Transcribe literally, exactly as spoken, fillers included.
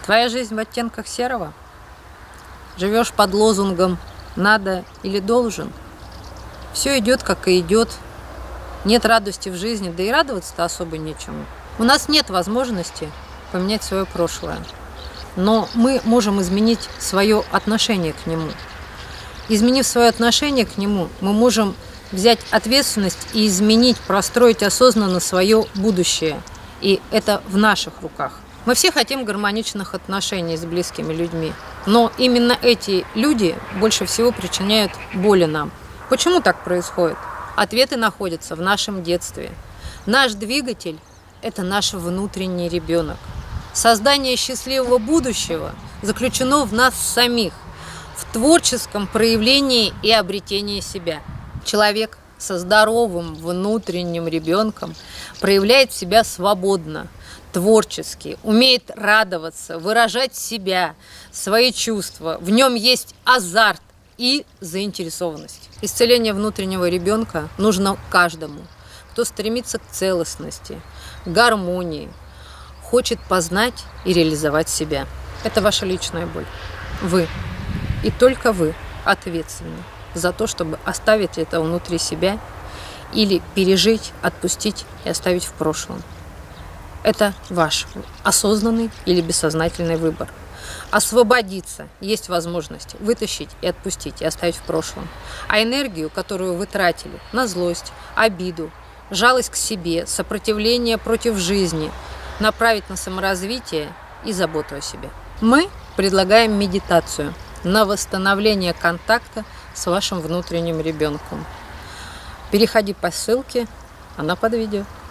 Твоя жизнь в оттенках серого? Живешь под лозунгом «надо» или «должен»? Все идет, как и идет. Нет радости в жизни, да и радоваться-то особо нечему. У нас нет возможности поменять свое прошлое, но мы можем изменить свое отношение к нему. Изменив свое отношение к нему, мы можем взять ответственность и изменить, простроить осознанно свое будущее. И это в наших руках. Мы все хотим гармоничных отношений с близкими людьми, но именно эти люди больше всего причиняют боли нам. Почему так происходит? Ответы находятся в нашем детстве. Наш двигатель – это наш внутренний ребенок. Создание счастливого будущего заключено в нас самих, в творческом проявлении и обретении себя. Человек со здоровым внутренним ребенком проявляет себя свободно, творчески, умеет радоваться, выражать себя, свои чувства. В нем есть азарт и заинтересованность. Исцеление внутреннего ребенка нужно каждому, кто стремится к целостности, гармонии, хочет познать и реализовать себя. Это ваша личная боль. Вы и только вы ответственны за то, чтобы оставить это внутри себя или пережить, отпустить и оставить в прошлом. Это ваш осознанный или бессознательный выбор. Освободиться есть возможность вытащить и отпустить, и оставить в прошлом. А энергию, которую вы тратили на злость, обиду, жалость к себе, сопротивление против жизни, направить на саморазвитие и заботу о себе. Мы предлагаем медитацию на восстановление контакта с вашим внутренним ребенком. Переходи по ссылке, она под видео.